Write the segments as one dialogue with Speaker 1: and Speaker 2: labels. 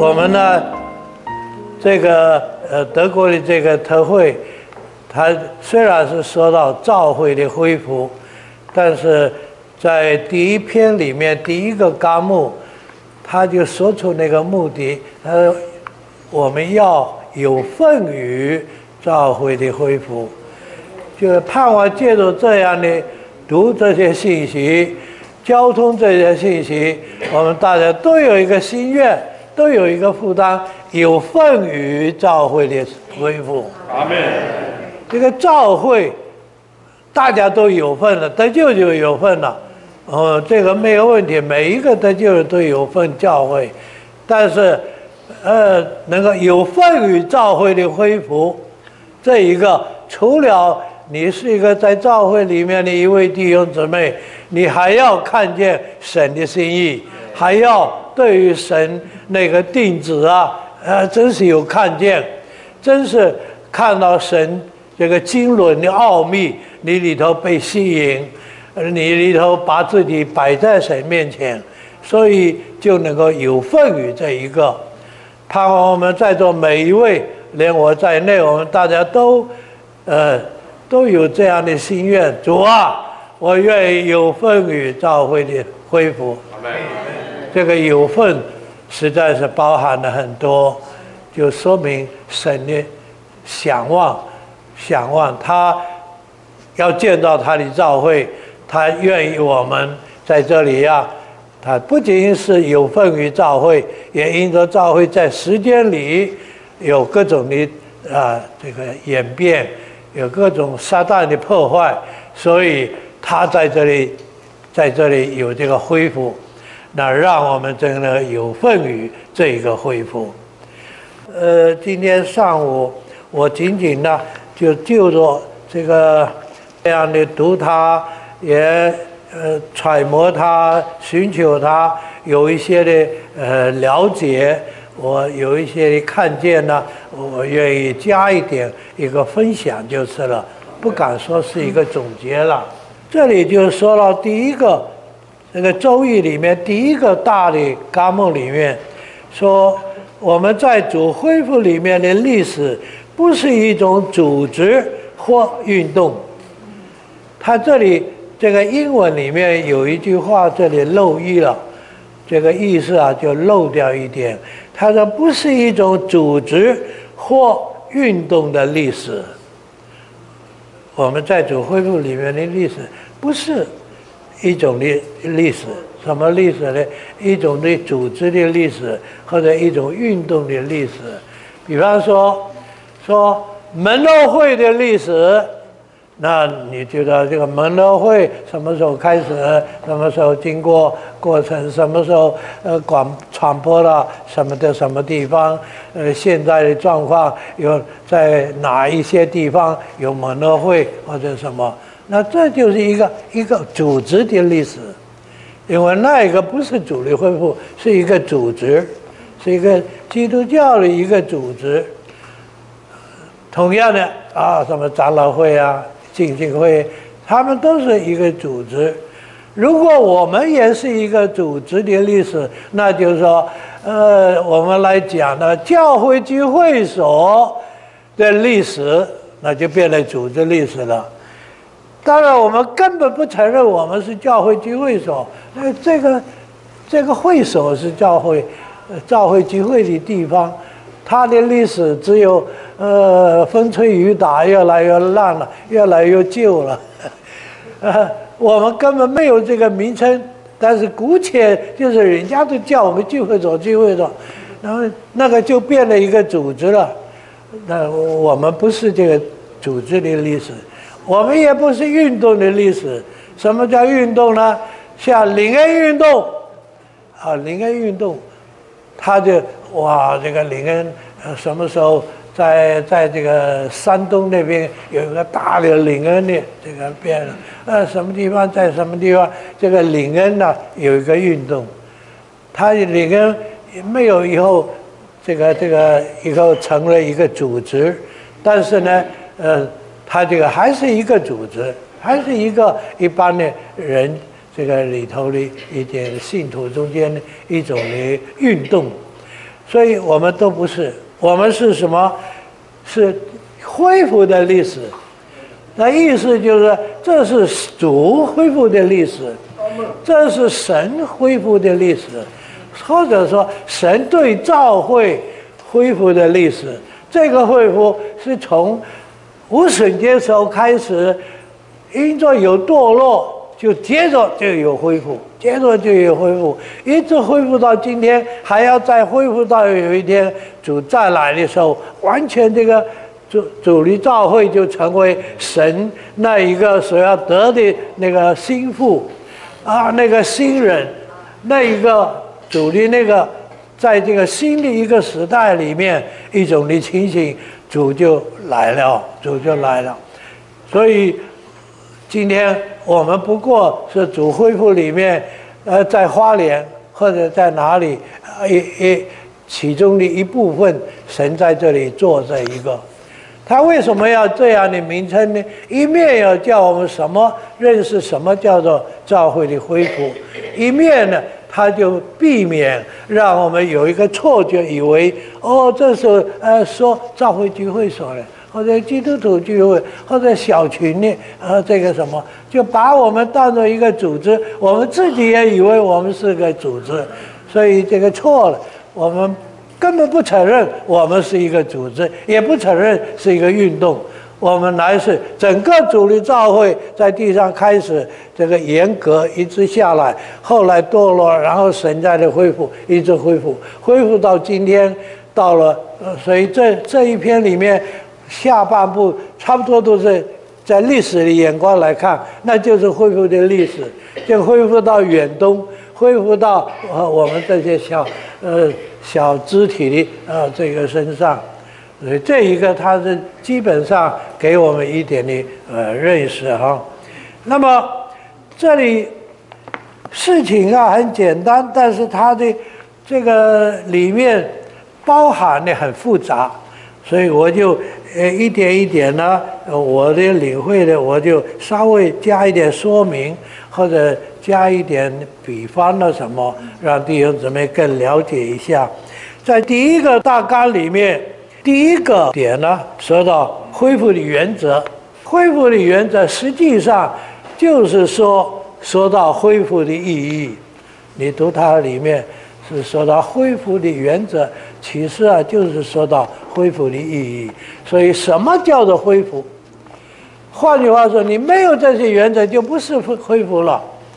Speaker 1: 我们呢，这个德国的这个特会，它虽然是说到教会的恢复，但是在第一篇里面第一个纲目，他就说出那个目的，我们要有份于教会的恢复，就是盼望借助这样的读这些信息。交通这些信息，我们大家都有一个心愿，都有一个负担，有份于教会的恢复。
Speaker 2: 阿们。
Speaker 1: 这个教会，大家都有份了，得救就有份了。这个没有问题，每一个得救都有份教会，但是，能够有份于教会的恢复，这一个除了你是一个在教会里面的一位弟兄姊妹，你还要看见神的心意，还要对于神那个定旨啊，真是有看见，真是看到神这个经纶的奥秘，你里头被吸引，你里头把自己摆在神面前，所以就能够有份于这一个。盼望我们在座每一位，连我在内，我们大家都有这样的心愿。主啊，我愿意有份于教会的恢复。这个有份实在是包含了很多，就说明神的想望，他要建造他的教会，他愿意我们在这里呀。他不仅是有份于教会，也因着教会在时间里有各种的这个演变，有各种撒旦的破坏，所以他在这里有这个恢复，那让我们真的有份于这一个恢复。今天上午我仅仅呢就着这样的读它，也揣摩它，寻求它，有一些的了解，我有一些的看见呢，我愿意加一个分享就是了，不敢说是一个总结了。这里就说到第一个，这个周易里面第一个大的纲目里面说，我们在主恢复里面的历史不是一种组织或运动。它这里这个英文里面有一句话，这里漏译了，这个意思就漏掉一点。他说不是一种组织或运动的历史。我们在主恢复里面的历史不是一种的历史，什么历史呢？一种的组织的历史，或者一种运动的历史。比方说门乐会的历史，那你觉得这个门乐会什么时候开始？什么时候经过过程？什么时候传播到什么地方？现在的状况有在哪一些地方有门乐会或者什么？那这就是一个组织的历史，因为那一个不是主力恢复，是一个组织，是一个基督教的一个组织。同样的什么长老会浸信会，他们都是一个组织。如果我们也是一个组织的历史，那就是说，我们来讲呢，教会聚会所的历史，那就变成组织历史了。当然，我们根本不承认我们是教会聚会所，这个会所是教会聚会的地方，它的历史只有风吹雨打，越来越烂了，越来越旧了。我们根本没有这个名称，但是姑且就是人家都叫我们聚会所，然后那个就变了一个组织了。那我们不是这个组织的历史，我们也不是运动的历史。什么叫运动呢？像灵恩运动灵恩运动，它就这个灵恩什么时候在这个山东那边有一个大的灵恩的这个变什么地方在什么地方，这个灵恩呢有一个运动，它灵恩没有以后这个以后成了一个组织，但是呢它这个还是一个组织，还是一般的人这个里头的一点信徒中间的一种的运动。 所以我们都不是，我们是什么？是恢复的历史。那意思就是，这是主恢复的历史，这是神恢复的历史，或者说神对教会恢复的历史。这个恢复是从无神节时候开始，因着有堕落，就接着就有恢复，接着就有恢复，一直恢复到今天，还要再恢复到有一天主再来的时候，完全这个主的教会就成为神那一个所要得的那个新妇啊，那个新人，那一个主的那个，在这个新的一个时代里面一种的情形，主就来了，主就来了。所以今天我们不过是主恢复里面，在花莲或者在哪里，其中的一部分，神在这里做这一个。他为什么要这样的名称呢？一面要叫我们认识什么叫做教会的恢复，一面呢，他就避免让我们有一个错觉，以为这是说教会聚会所的，或者基督徒聚会，或者小群的，这个什么，就把我们当作一个组织，我们自己也以为我们是个组织，所以这个错了，我们根本不承认我们是一个组织，也不承认是一个运动。我们乃是整个主的教会在地上开始这个严格，一直下来，后来堕落，然后神在的恢复，一直恢复到今天，到了所以这一篇里面下半部差不多都是在历史的眼光来看，那就是恢复的历史，就恢复到远东，恢复到我们这些小肢体的这个身上，所以这一个它是基本上给我们一点的认识哈。那么这里事情很简单，但是它的这个里面包含的很复杂，所以我就一点一点呢，我的领会的我就稍微加一点说明，或者加一点比方的什么，让弟兄姊妹更了解一下。在第一个大纲里面，第一个点呢，说到恢复的原则。恢复的原则实际上就是说到恢复的意义。你读它里面是说到恢复的原则，其实就是说到恢复的意义。所以什么叫做恢复？换句话说，你没有这些原则，就不是恢复了。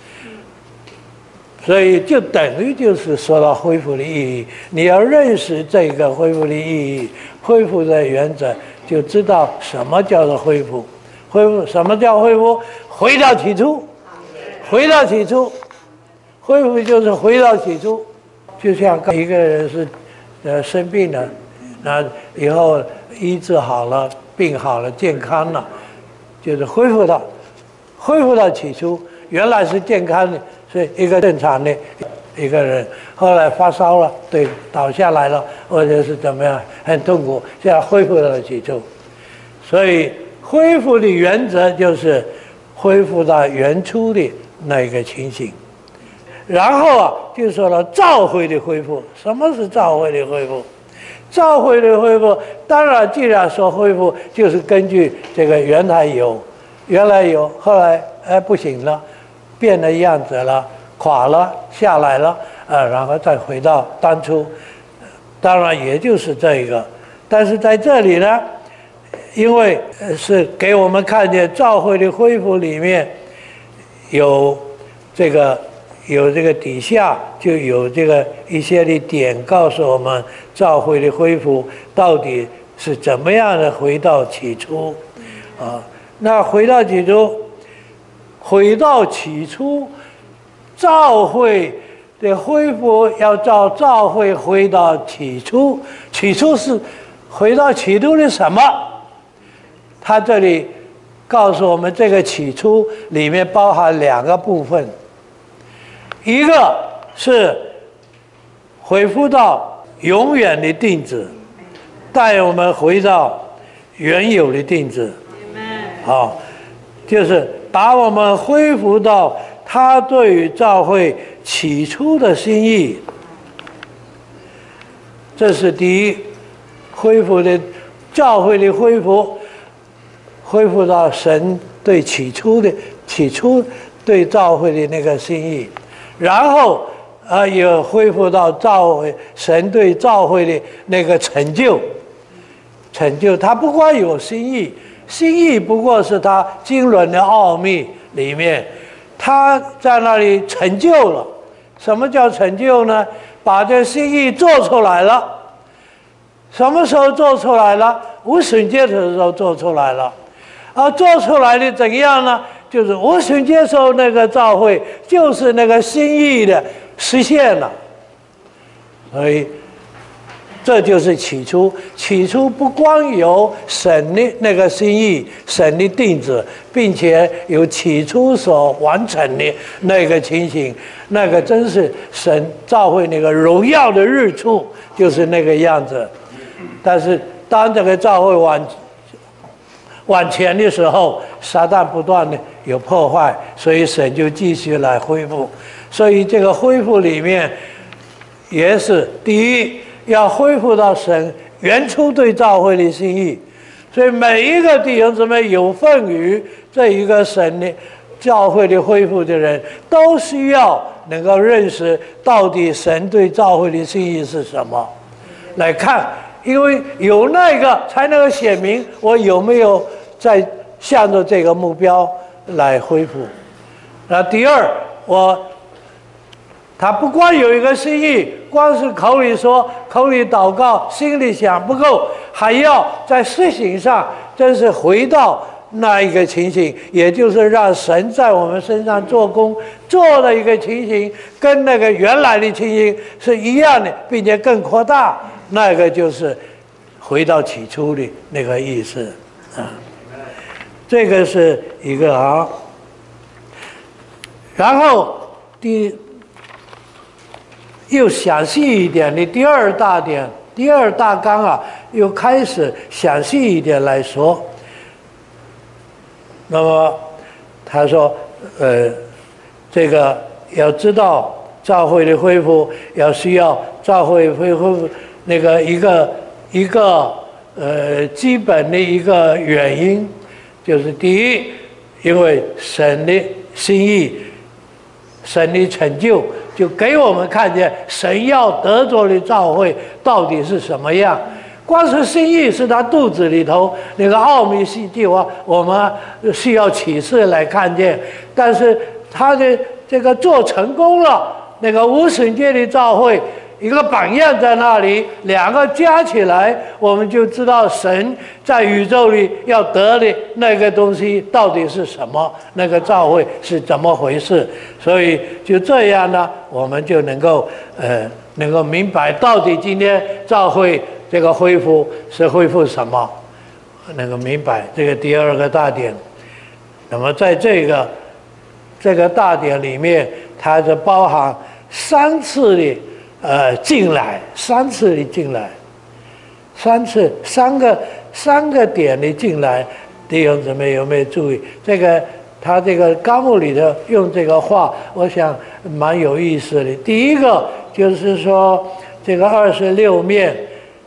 Speaker 1: 所以就等于就是说到恢复的意义。你要认识这个恢复的意义，恢复的原则，就知道什么叫做恢复。恢复什么叫恢复？回到起初，回到起初，恢复就是回到起初。就像一个人是生病了，那以后医治好了，病好了，健康了，就是恢复到起初，原来是健康的，是一个正常的一个人，后来发烧了，对，倒下来了，或者是怎么样，很痛苦，现在恢复到起初。所以恢复的原则就是恢复到原初的那一个情形。然后就说了教会的恢复。什么是教会的恢复？教会的恢复，当然既然说恢复，就是根据这个原来有，后来不行了，变了样子了，垮了下来了，然后再回到当初。当然也就是这一个，但是在这里呢，因为是给我们看见教会的恢复里面有这个底下就有这个一些的点告诉我们教会的恢复到底是怎么样的回到起初那回到起初教会的恢复要照教会回到起初。起初是回到起初的什么？他这里告诉我们，这个起初里面包含两个部分，一个是恢复到永远的定旨，带我们回到原有的定旨。好，就是把我们恢复到他对于教会起初的心意。 这是第一，恢复的教会的恢复到神对起初对教会的那个心意，然后也恢复到神对教会的那个成就。他不光有心意不过是他经纶的奥秘里面，他在那里成就了。什么叫成就呢？把这心意做出来了。什么时候做出来了？无旬节的时候做出来了。做出来的怎样呢？就是无旬节时候那个教会，就是那个心意的实现了。所以这就是起初不光有神的那个心意，神的定旨，并且有起初所完成的那个情形，那个真是神教会那个荣耀的日出，就是那个样子。但是当这个教会往前的时候，撒旦不断的有破坏，所以神就继续来恢复。所以这个恢复里面也是第一，要恢复到神原初对教会的心意。所以每一个弟兄姊妹有份于这一个神的教会的恢复的人，都需要能够认识到底神对教会的心意是什么来看，因为有那个才能够显明我有没有在向着这个目标来恢复。那第二，他不光有一个心意，光是口里说、口里祷告、心里想不够，还要在实行上真是回到那一个情形，也就是让神在我们身上做工，做的一个情形跟那个原来的情形是一样的，并且更扩大。那个就是回到起初的那个意思啊。这个是一个啊。然后又详细一点的第二大纲啊，又开始详细一点来说。那么他说，这个要知道教会的恢复，需要教会恢复那个一个基本的一个原因，就是第一，因为神的心意、神的成就，就给我们看见神要得着的教会到底是什么样。光是心意是他肚子里头那个奥秘细计划，我们需要启示来看见。但是他的这个做成功了，那个无神界的教会一个榜样在那里，两个加起来，我们就知道神在宇宙里要得的那个东西到底是什么，那个教会是怎么回事。所以就这样呢，我们就能够明白到底今天教会这个恢复是恢复什么，能够明白这个第二个大点。那么在这个大点里面，它就包含三次的进来，三个点的进来，弟兄姊妹有没有注意？他这个纲目里头用这个话，我想蛮有意思的。第一个就是说，这个26面，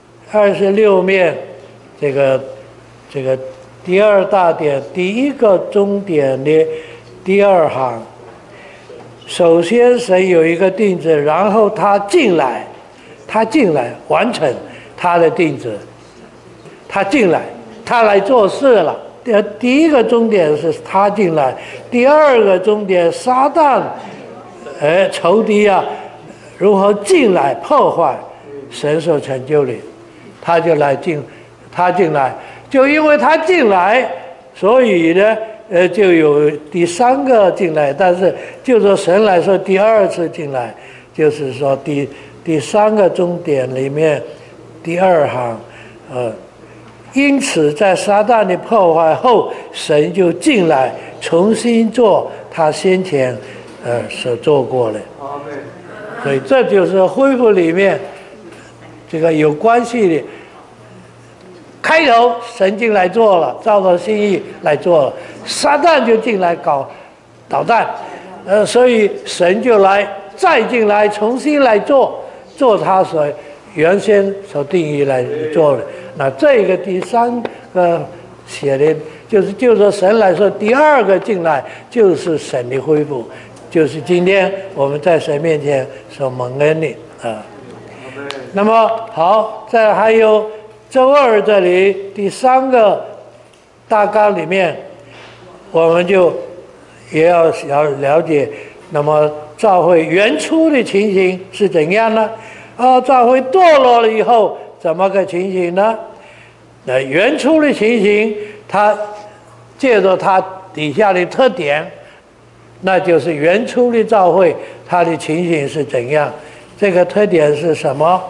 Speaker 1: 这个第二大点第一个终点的第二行。首先神有一个定旨，然后他进来完成他的定旨，他进来，他来做事了。第一个终点是他进来，第二个终点撒旦仇敌啊如何进来破坏神所成就的，他进来，就因为他进来，所以呢就有第三个进来。但是就说神来说，第二次进来，就是说第三个终点里面第二行，因此在撒旦的破坏后，神就进来重新做他先前所做过的。所以这就是恢复里面这个有关系的。开头神进来做了，照着心意来做了，撒旦就进来搞捣蛋，所以神就再进来重新来做他所原先所定义来做的。那这个第三个写的，就是神来说，第二个进来就是神的恢复，就是今天我们在神面前所蒙恩的啊。那么好，再还有周二这里第三个大纲里面，我们就也要了解，那么教会原初的情形是怎样呢？教会堕落了以后怎么个情形呢？那原初的情形，它借着它底下的特点，那就是原初的教会它的情形是怎样？这个特点是什么？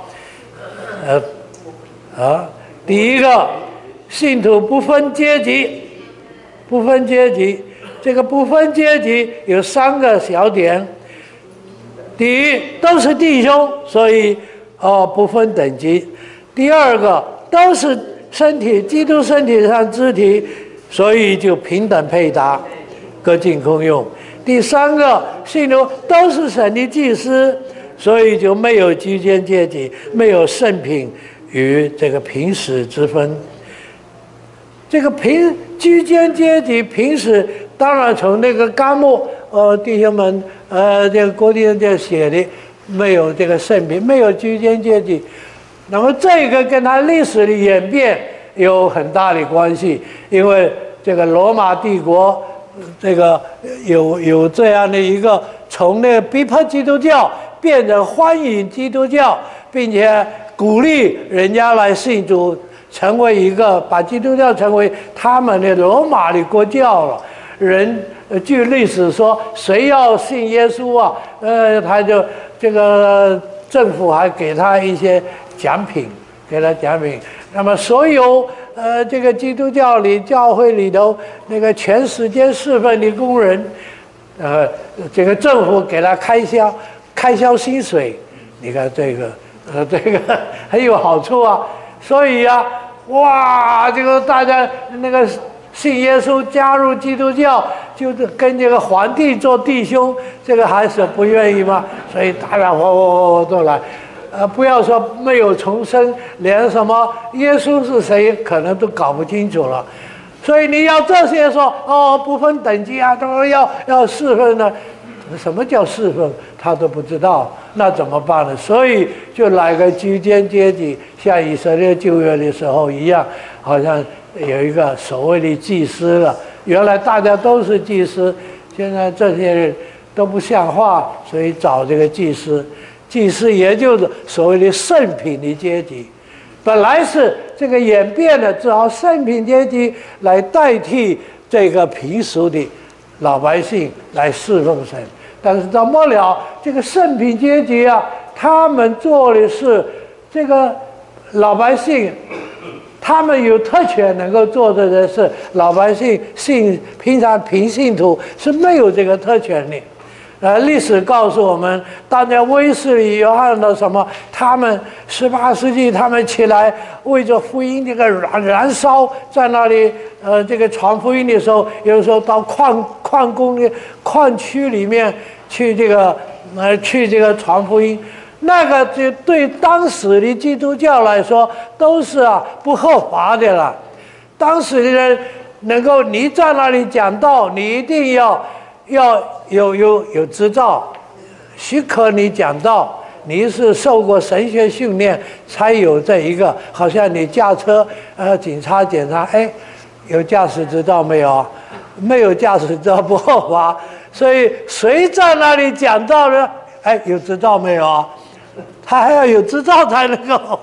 Speaker 1: 第一个，信徒不分阶级，不分阶级。这个不分阶级有三个小点。第一，都是弟兄，所以不分等级。第二个，都是身体，基督身体上肢体，所以就平等配搭，各尽功用。第三个，信徒都是神的祭司，所以就没有居间阶级，没有圣品与这个平时之分。这个居间阶级平时，当然从那个纲目弟兄们这个郭弟兄这写的，没有这个圣品，没有居间阶级。那么这个跟他历史的演变有很大的关系，因为这个罗马帝国这个有这样的一个从那个逼迫基督教变成欢迎基督教，并且鼓励人家来信主，成为一个把基督教成为他们的罗马的国教了。据历史说，谁要信耶稣啊，他就这个政府还给他一些奖品，给他奖品。那么所有这个基督教教会里头那个全时间侍奉的工人，这个政府给他开销薪水，你看这个很有好处啊。所以啊，哇，这个大家那个信耶稣加入基督教，就是跟这个皇帝做弟兄，这个还是不愿意吗？所以大家都来。不要说没有重生，连什么耶稣是谁可能都搞不清楚了。所以你要这些说不分等级啊，都要侍奉呢？什么叫侍奉？他都不知道，那怎么办呢？所以就来个居间阶级，像以色列旧约的时候一样，好像有一个所谓的祭司了。原来大家都是祭司，现在这些人都不像话，所以找这个祭司。祭司也就是所谓的圣品的阶级，本来是这个演变的，只好圣品阶级来代替这个平俗的老百姓来侍奉神。但是到末了，这个圣品阶级啊，他们做的是这个老百姓，他们有特权能够做的事，老百姓平常平信徒是没有这个特权的。历史告诉我们，当年威斯理、约翰的什么，他们18世纪他们起来为着福音这个燃烧，在那里这个传福音的时候，有时候到矿工的矿区里面去这个传福音，那个就对当时的基督教来说都是不合法的了。当时的人能够你在那里讲道，你一定要有执照，许可你讲道，你是受过神学训练才有这一个。好像你驾车，警察检查，有驾驶执照没有？没有驾驶执照不合法。所以谁在那里讲道呢？有执照没有？他还要有执照才能够。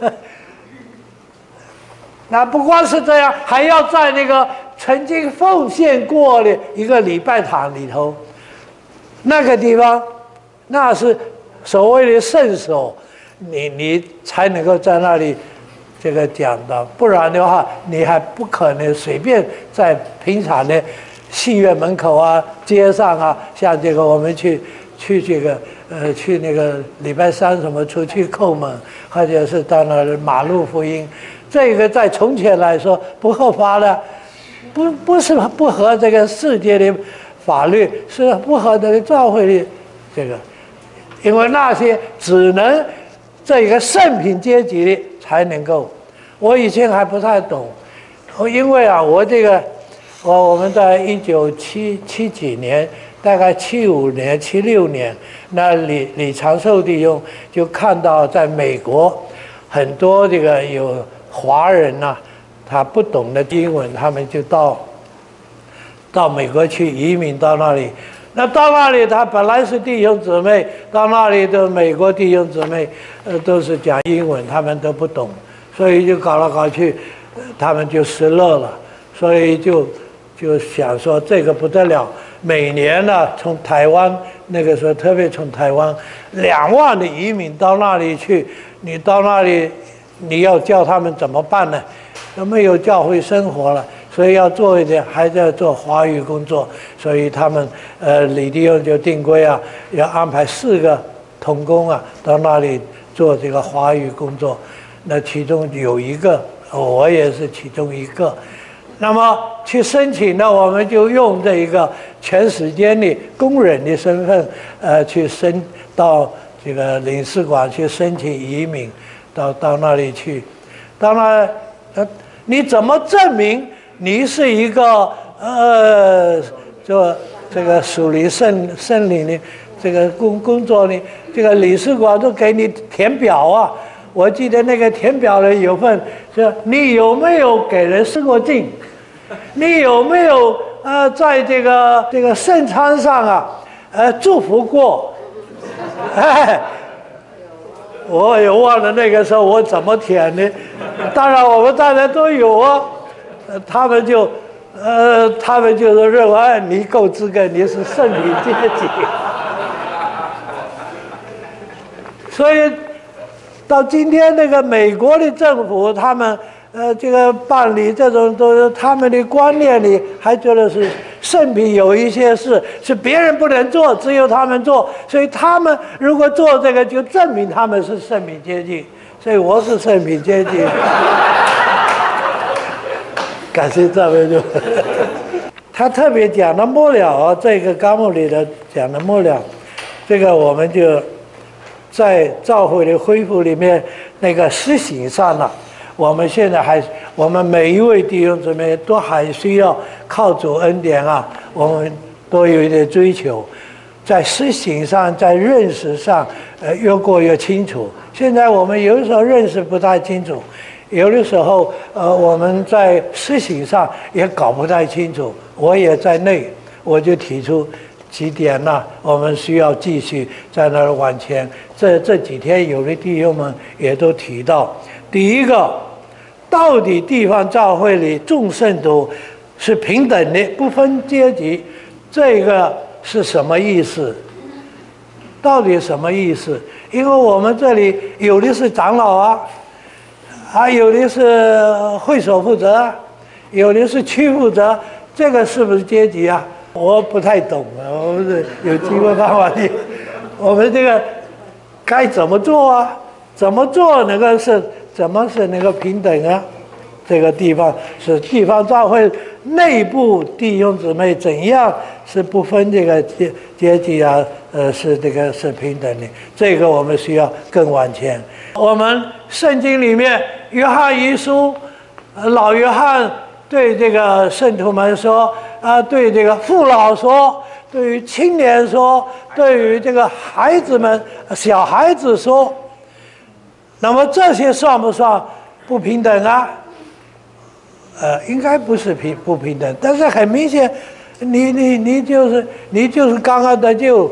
Speaker 1: 那不光是这样，还要在那个曾经奉献过的一个礼拜堂里头，那个地方，那是所谓的圣所，你才能够在那里这个讲的，不然的话，你还不可能随便在平常的戏院门口啊、街上啊，像这个我们去这个去那个礼拜三什么出去叩门，或者是到那马路福音。这个在从前来说不合法的，不是不合这个世界的法律，是不合这个教会的这个，因为那些只能这一个圣品阶级才能够。我以前还不太懂，因为啊，我们在1977几年，大概75年、76年，那李长寿弟兄就看到在美国很多这个有华人呐、他不懂得英文，他们就到美国去移民到那里。那到那里，他本来是弟兄姊妹，到那里的美国弟兄姊妹，都是讲英文，他们都不懂，所以就搞来搞去，他们就失落了，所以就想说这个不得了，每年呢，从台湾那个时候，特别从台湾2万的移民到那里去，你到那里，你要叫他们怎么办呢？都没有教会生活了。所以要做一点，还在做华语工作，所以他们李弟兄就定规啊，要安排4个同工啊到那里做这个华语工作。那其中有一个，我也是其中一个。那么去申请呢，我们就用这一个全时间的工人的身份，去到这个领事馆去申请移民，到那里去。到那，你怎么证明？你是一个做这个属灵圣灵的这个工作呢？这个领事馆都给你填表啊。我记得那个填表的有份，就你有没有给人施过敬？你有没有在这个圣餐上啊祝福过？哎，我也忘了那个时候我怎么填的。当然我们大家都有啊。他们就是认为你够资格，你是圣品阶级。所以到今天那个美国的政府，他们这个办理这种都是他们的观念里还觉得是圣品有一些事是别人不能做，只有他们做，所以他们如果做这个，就证明他们是圣品阶级。所以我是圣品阶级。感谢赞美主。他特别讲的末了啊，这个纲目里的讲的末了，这个我们就在教会的恢复里面那个施行上了。我们现在我们每一位弟兄姊妹都还需要靠主恩典啊，我们都有一点追求，在施行上，在认识上，越过越清楚。现在我们有的时候认识不太清楚。有的时候，我们在施行上也搞不太清楚，我也在内，我就提出几点呢，我们需要继续在那儿往前。这几天有的弟兄们也都提到，第一个，到底地方教会里众圣徒是平等的，不分阶级，这个是什么意思？到底什么意思？因为我们这里有的是长老啊。有的是会所负责，有的是区负责，这个是不是阶级啊？我不太懂啊，我们是有机会办法的。我们这个该怎么做啊？怎么做能够怎么是能够平等啊？这个地方是地方教会内部弟兄姊妹怎样是不分这个阶级啊？是这个是平等的，这个我们需要更往前。我们圣经里面约翰一书，老约翰对这个圣徒们说对这个父老说，对于青年说，对于这个孩子们小孩子说，那么这些算不算不平等啊？应该不是不平等，但是很明显，你就是刚刚得救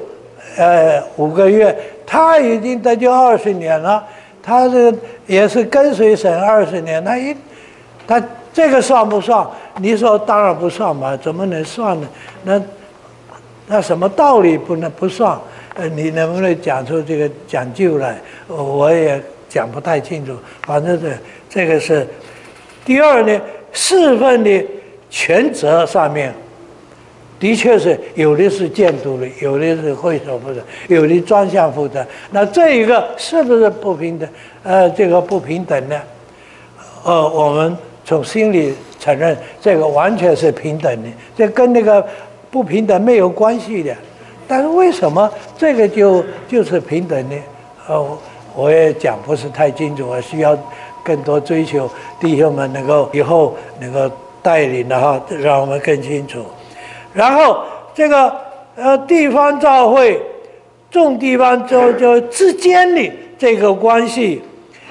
Speaker 1: 5个月，他已经得救20年了。他这个也是跟随神20年，他这个算不算？你说当然不算吧？怎么能算呢？那什么道理不算？你能不能讲出这个讲究来？我也讲不太清楚。反正这个是第二呢，侍奉的权责上面，的确是有的是监督的，有的是会所负责，有的专项负责。那这一个是不是不平等？这个不平等呢？我们从心里承认，这个完全是平等的，这跟那个不平等没有关系的。但是为什么这个就是平等呢？ 我也讲不是太清楚，我需要更多追求弟兄们能够以后能够带领的哈，让我们更清楚。然后这个地方教会、众地方就之间的这个关系，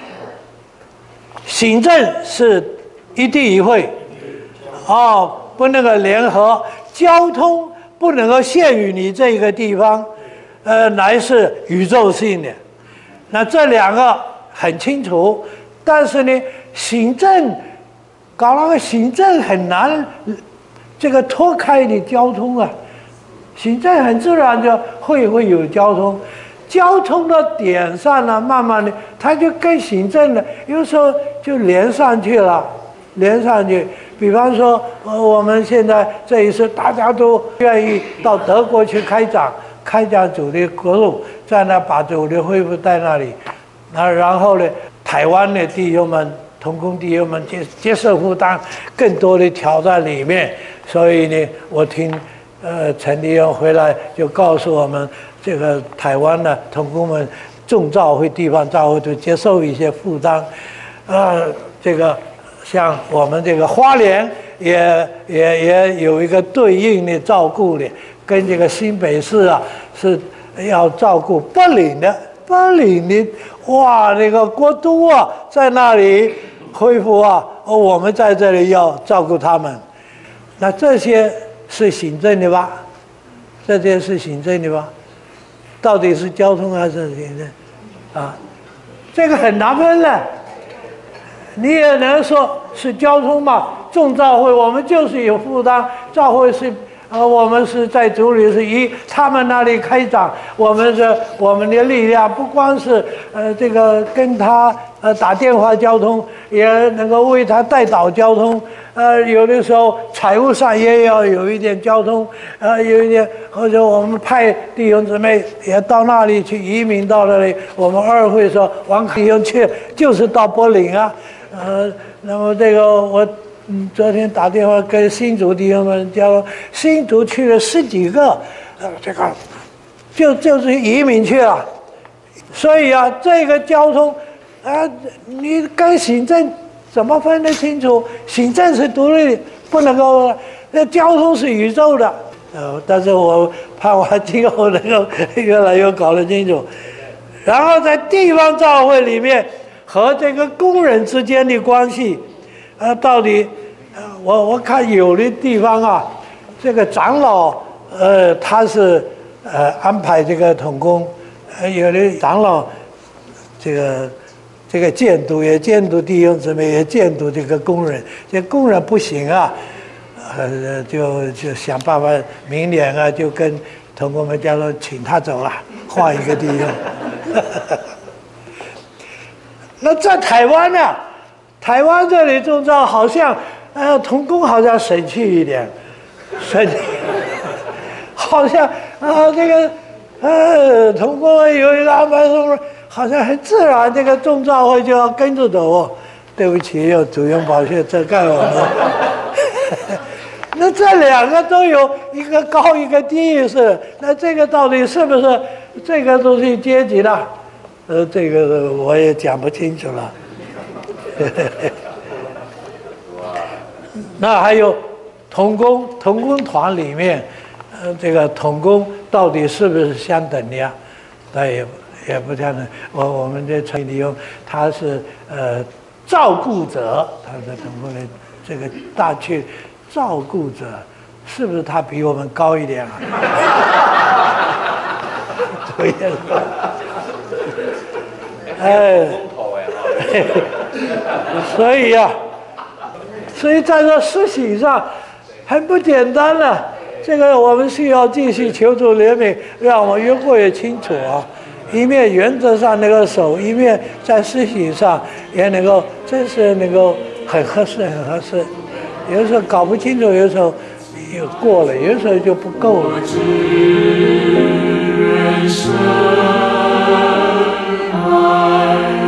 Speaker 1: 行政是一地一会，不能够联合，交通不能够限于你这个地方，乃是宇宙性的。那这两个很清楚，但是呢，行政搞那个行政很难，这个脱开的交通啊，行政很自然就会有交通，交通的点上呢，慢慢的它就跟行政的有时候就连上去了，连上去。比方说，我们现在这一次大家都愿意到德国去开讲主的国路，在那把主的恢复在那里，然后呢，台湾的弟兄们、同工弟兄们接受负担更多的条在里面，所以呢，我听陈弟兄回来就告诉我们，这个台湾的同工们众教会、地方教会都接受一些负担，这个。像我们这个花莲也有一个对应的照顾的，跟这个新北市啊是要照顾北岭的，哇，那个国都啊在那里恢复啊，我们在这里要照顾他们，那这些是行政的吧？这些是行政的吧？到底是交通还是行政？这个很难分的。你也能说是交通嘛？众教会我们就是有负担，教会是我们是在主里是以他们那里开展，我们的力量不光是这个跟他打电话交通，也能够为他带导交通，有的时候财务上也要有一点交通，有一点或者我们派弟兄姊妹也到那里去移民到那里，我们二会说王弟兄去就是到柏林啊。那么这个我昨天打电话跟新竹弟兄们讲，新竹去了10几个，这个就是移民去了，所以啊，这个交通你跟行政怎么分得清楚？行政是独立，不能够，那交通是宇宙的。但是我盼望今后能够越来越搞得清楚。然后在地方教会里面。和这个工人之间的关系，到底，我看有的地方啊，这个长老，他是安排这个同工，有的长老，这个监督也监督弟兄姊妹，也监督这个工人，这工人不行啊，就想办法，明年啊就跟同工们讲说，请他走了，换一个弟兄。那在台湾呢？台湾这里宗教好像，同工好像省气一点，好像这个同工有一个安排说，好像很自然，这个宗教会就要跟着走哦。对不起，有主用宝血遮盖我们。那这两个都有一个高一个低是，那这个到底是不是这个都是阶级的？这个我也讲不清楚了。那还有同工团里面，这个同工到底是不是相等的呀？那也不相等。我们的陈理用他是照顾者，他的同工的这个大去照顾者，是不是他比我们高一点啊？对呀。所以在这事情上很不简单了。这个我们需要继续求主怜悯，让我们越过越清楚啊。一面原则上能够守，一面在事情上也能够，真是能够很合适。有时候搞不清楚，有时候又过了，有时候就不够了。I